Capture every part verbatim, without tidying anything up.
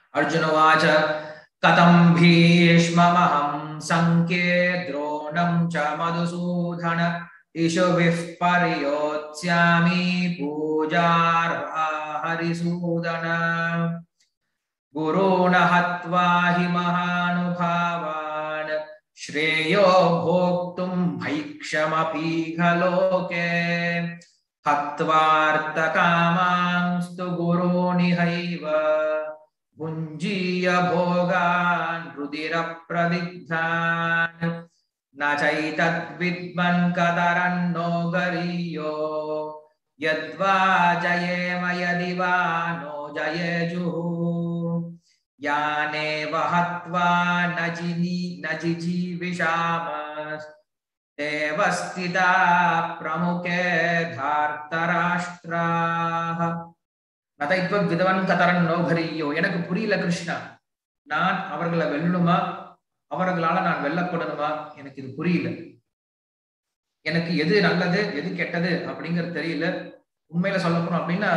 Arjuna uvāca kathaṁ bhīṣmam ahaṁ saṅkhye droṇaṁ ca madhusūdana iṣubhiḥ pratiyotsyāmi pūjārhāv ari-sūdana gurūn hatvā mahānubhāvān śreyo bhoktuṁ bhaikṣyam apīha loke hatvārtha-kāmāṁs tu gurūn ihaiva bhuñjīya bhogān rudhira-pradigdhān na caitad vidmaḥ kataran no gariyo yadva jayema yadiva no jayejuhu yaneva hatvā najini najiji bhīṣmam devastita pramuke dhartarashtraha நதைத்வ விதவன் கதரன் நோகரியோ. எனக்கு புரியல கிருஷ்ணா, நான் அவர்களை வெல்லணுமா, அவர்களால நான் வெல்லப்படணுமா, எனக்கு இது புரியல. எனக்கு எது நல்லது எது கெட்டது அப்படிங்கிறது தெரியல. உண்மையில சொல்ல போனோம் அப்படின்னா,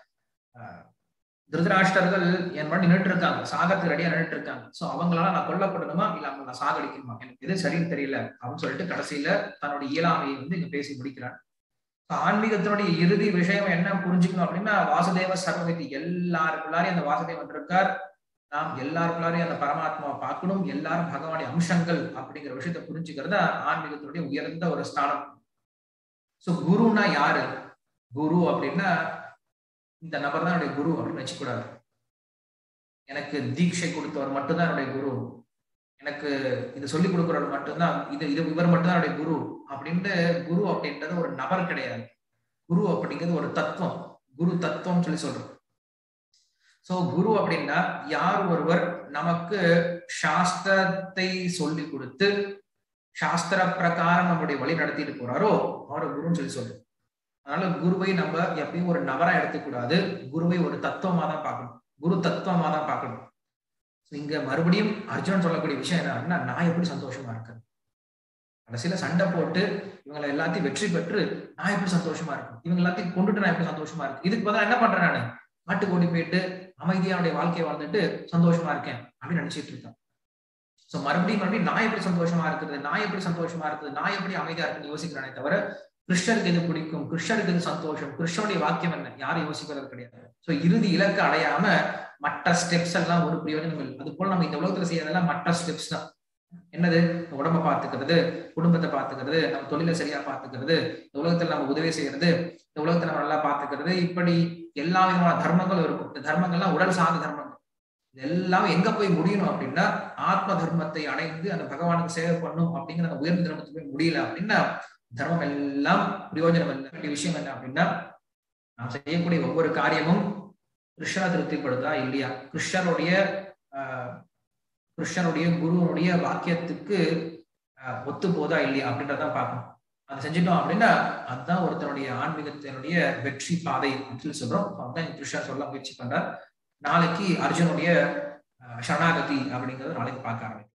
திருதராஷ்டர்கள் என் முன்னாடி நின்றுட்டு இருக்காங்க, சாகத்துக்கு ரெடியா நின்றுட்டு இருக்காங்க. சோ அவங்களால நான் கொல்லப்படணுமா இல்ல அவங்க நான் சாகடிக்கணுமா, எனக்கு எது சரின்னு தெரியல அப்படின்னு சொல்லிட்டு கடைசியில தன்னுடைய இயலாமையை வந்து இங்க பேசி முடிக்கிறான். ஆன்மீகத்தினுடைய இறுதி விஷயம் என்ன புரிஞ்சுக்கணும் அப்படின்னா, வாசுதேவ சர்வமிதி, எல்லாருக்குள்ளாரையும் அந்த வாசுதேவன் இருக்கார். நாம் எல்லாருக்குள்ளாரையும் அந்த பரமாத்மாவை பார்க்கணும், எல்லாரும் பகவானுடைய அம்சங்கள் அப்படிங்கிற விஷயத்த புரிஞ்சுக்கிறதா ஆன்மீகத்தினுடைய உயர்ந்த ஒரு ஸ்தானம். சோ குருன்னா யாரு? குரு அப்படின்னா இந்த நபர் தான் என்னுடைய குரு அப்படின்னு வச்சுக்கூடாது. எனக்கு தீட்சை கொடுத்தவர் மட்டும்தான் என்னுடைய குரு, எனக்கு இது சொல்லிக் கொடுக்கிறவர் மட்டும்தான், இது இது இவர் மட்டும்தான் என்னுடைய குரு அப்படின்ட்டு. குரு அப்படின்றது ஒரு நபர் கிடையாது. குரு அப்படிங்கிறது ஒரு தத்துவம், குரு தத்துவம் சொல்லி சொல்றோம். சோ குரு அப்படின்னா யார் ஒருவர் நமக்கு சாஸ்திரத்தை சொல்லி கொடுத்து சாஸ்திர பிரகாரம் நம்முடைய வழி நடத்திட்டு போறாரோ அவரை குருன்னு சொல்லி சொல்றோம். அதனால குருவை நம்ம எப்பயும் ஒரு நபரா எடுத்துக்கூடாது, குருவை ஒரு தத்துவமா தான் பார்க்கணும், குரு தத்துவமா தான் பார்க்கணும். இங்க மறுபடியும் அர்ஜுனன் சொல்லக்கூடிய விஷயம் என்னன்னா, நான் எப்படி சந்தோஷமா இருக்கேன், கடைசியில சண்டை போட்டு இவங்களை எல்லாத்தையும் வெற்றி பெற்று நான் எப்படி சந்தோஷமா இருக்கேன், இவங்க எல்லாத்தையும் கொண்டுட்டு நான் எப்படி சந்தோஷமா இருக்கேன், இதுக்கு பதிலா என்ன பண்றேன், நானு காட்டுக்கு ஓடி போயிட்டு அமைதியானுடைய வாழ்க்கையை வாழ்ந்துட்டு சந்தோஷமா இருக்கேன் அப்படின்னு நினைச்சிட்டு இருக்கேன். சோ மறுபடியும் மறுபடியும் நான் எப்படி சந்தோஷமா இருக்குது, நான் எப்படி சந்தோஷமா இருக்குது, நான் எப்படி அமைதியா இருக்குன்னு யோசிக்கிறேனே தவிர கிருஷ்ணருக்கு எது பிடிக்கும், கிருஷ்ணருக்கு எது சந்தோஷம், கிருஷ்ணனுடைய வாக்கியம் என்ன, யாரும் யோசிக்கிறது கிடையாது. சோ இறுதி இலக்கு அடையாம மற்ற ஸ்டெப்ஸ் எல்லாம் ஒரு பிரயோஜனம் இல்லை. அது போல நம்ம இந்த உலகத்துல செய்யறதெல்லாம் மற்ற ஸ்டெப்ஸ் தான். என்னது? உடம்ப பாத்துக்கிறது, குடும்பத்தை பாத்துக்கிறது, நம்ம தொழிலை சரியா பாத்துக்கிறது, இந்த உலகத்துல நம்ம உதவி செய்யறது, இந்த உலகத்தை நம்ம நல்லா பாத்துக்கிறது, இப்படி எல்லா விதமான தர்மங்களும் இருக்கும். இந்த தர்மங்கள்லாம் உடல் சார்ந்த தர்மங்கள். இது எல்லாம் எங்க போய் முடியணும் அப்படின்னா, ஆத்ம தர்மத்தை அடைந்து அந்த பகவானுக்கு சேவை பண்ணும் அப்படிங்கிற அந்த உயர்ந்த தர்மத்துக்கு போய் முடியல அப்படின்னா தர்மம் எல்லாம் பிரயோஜனம் இல்லை. வேண்டிய விஷயம் என்ன அப்படின்னா, நாம் செய்யக்கூடிய ஒவ்வொரு காரியமும் கிருஷ்ணனை திருப்திப்படுதா இல்லையா, கிருஷ்ணனுடைய ஆஹ் கிருஷ்ணனுடைய குருவனுடைய வாக்கியத்துக்கு ஆஹ் ஒத்து போதா இல்லையா அப்படின்றதான் பார்க்கணும். அதை செஞ்சுட்டோம் அப்படின்னா அதுதான் ஒருத்தனுடைய ஆன்மீகத்தினுடைய வெற்றி பாதை அப்படின்னு சொல்றோம். அதுதான் கிருஷ்ணர் சொல்ல முயற்சி பண்றார். நாளைக்கு அர்ஜுனுடைய சரணாகதி அப்படிங்கிறது நாளைக்கு பார்க்க ஆரம்பிக்கும்.